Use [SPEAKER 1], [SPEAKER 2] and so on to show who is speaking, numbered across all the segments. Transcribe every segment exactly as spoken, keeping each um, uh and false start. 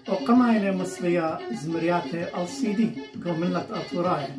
[SPEAKER 1] وقمعنا مصرية زمريات ال سي دي قوملة أطوراية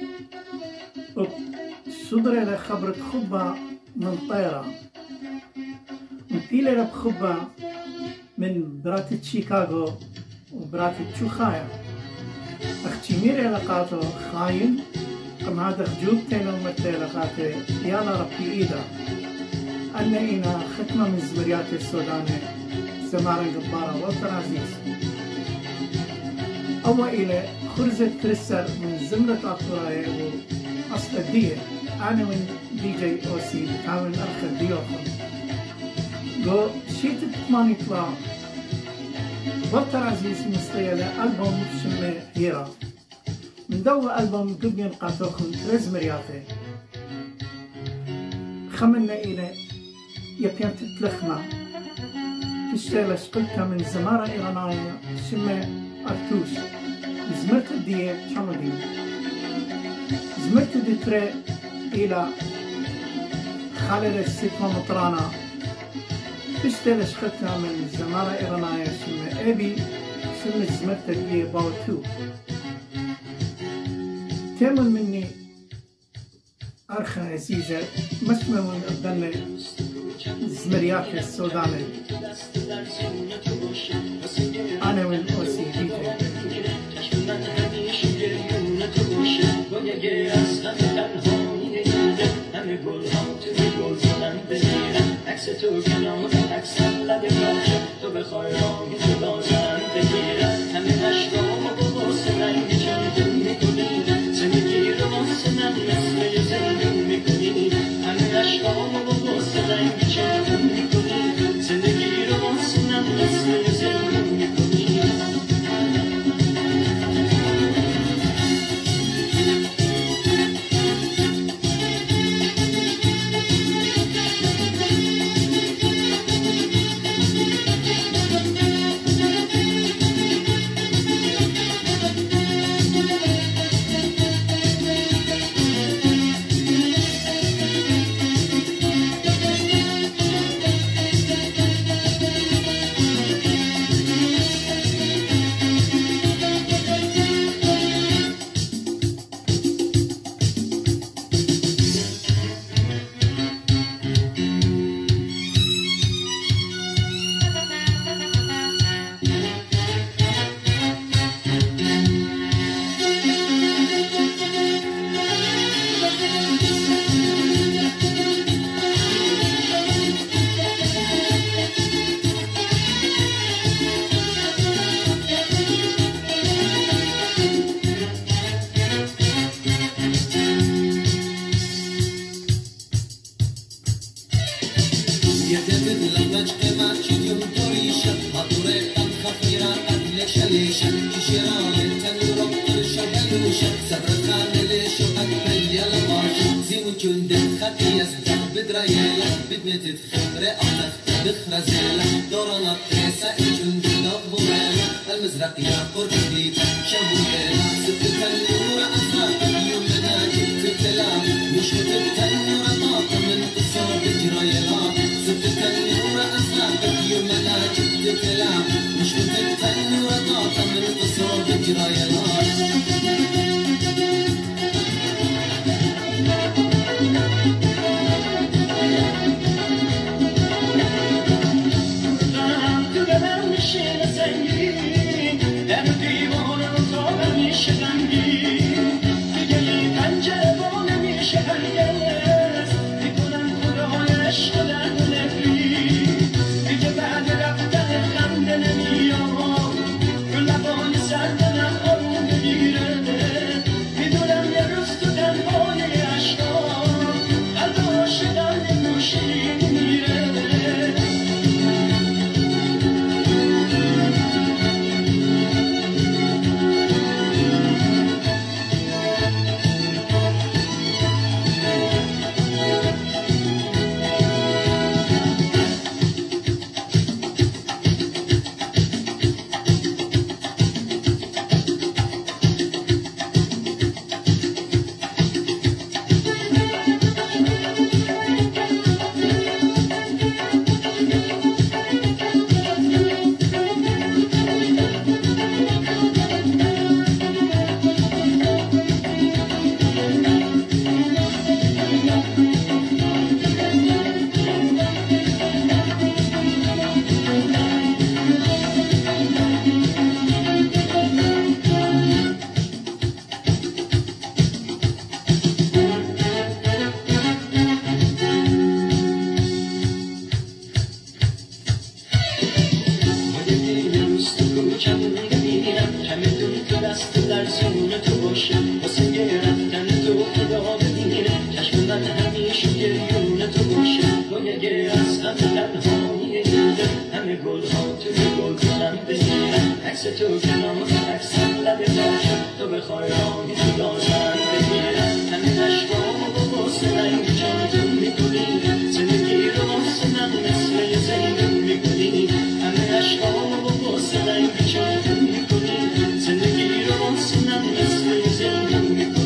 [SPEAKER 1] وصدر إلى خبرة خبة من طيرة مبيلة بخبة من براتة شيكاغو وبراتة شوخايا اختمير علاقاته خاين قم هذا خجوب تينا ومرتي علاقاته يالا ربي إيدا أن إنا ختمة من زمريات السوداني سمارا قبارة والتر عزيز أول إلى خرزة كريستال من زمرة أطوراي وأصل الدية أنا من دي جي أو سي بتعاون أرخ ديوخم جو شيت الثماني طلع والتر عزيز مستيلة ألبوم شمي هيرا من دو ألبوم قبين قاتوخن ترز مرياتي خمنا إلى يبين تتلخمة تشتغل شقلتها من زمارة إيرانية شمي أرتوش زمرت الدية شامدين زمرت ديتري إلى خالد السيتما مطرانا تشتغل شقلتها من زمارة إيرانية شمي أبي شمي زمرت الدية باوتو تامل مني أرخى عزيزة مشمع من أبدالنا زمريات السوداني أنا من أوسي دي
[SPEAKER 2] Good عکس تو کنار عکسم لب باشه تو بخوای راه تو داشتن بگیرم همین عشقامو با واسه رنگ چندون میکنی زندگی رو واسه من مثل یه زندون میکنی همین عشقامو با واسه رنگ چندون میکنی زندگی رو واسه من مثل یه زندون میکنی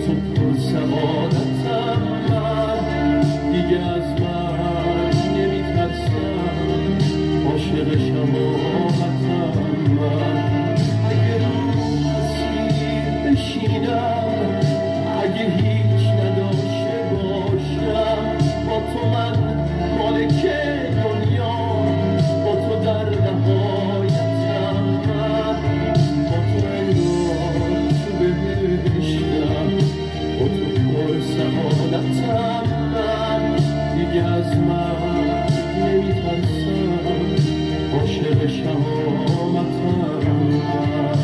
[SPEAKER 2] تو پر سعادتم من دیگه از من نمیترسم عاشق شماعتم من اگه رو مسیر بشینم اگه هیچ نداشته باشم با تو من مالک دنیا با تو در نهایتم من با تو انگار تو بهشتم با تو پر سعادتم من دیگه از من نمیترسم عاشق شهامتم من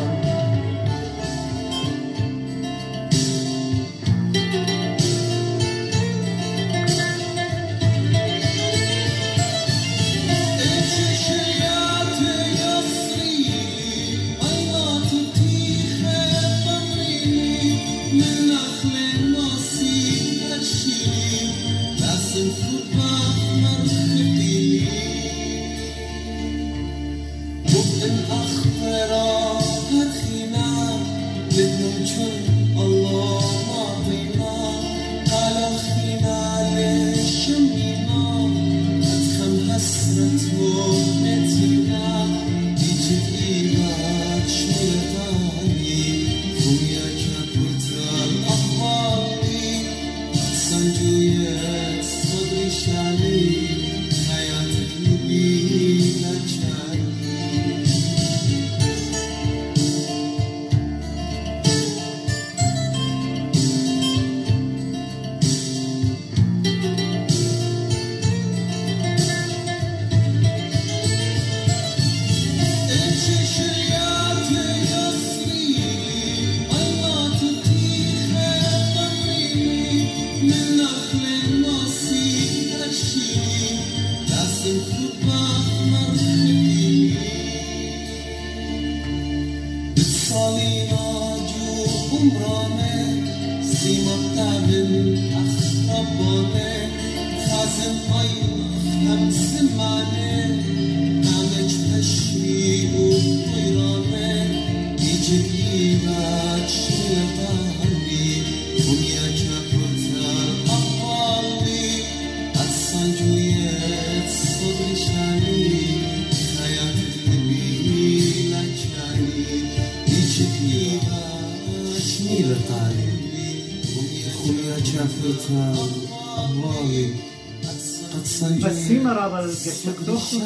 [SPEAKER 1] بسيمة رابع الجسد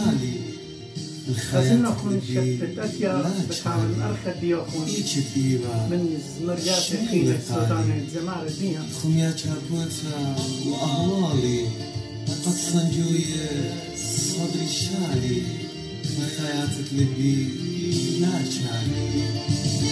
[SPEAKER 1] لازم نكون شتت أتيا بتعامل الأرخد بيوخون من زمرجات خيل السودان الزمار الدنيا
[SPEAKER 3] خميا شابوتا وأهوالي قد صنجوية صدري شالي ما خياتك لبي لا شالي